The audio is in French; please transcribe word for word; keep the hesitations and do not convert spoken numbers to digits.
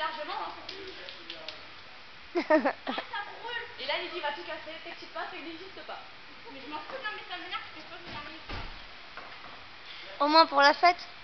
largement. Hein. Ça brûle. Et là, Lydie va tout casser. T'excites pas, ça n'existe pas. Mais je m'en fous, non, mais ça m'énerve parce que je peux vous amener. Au moins pour la fête.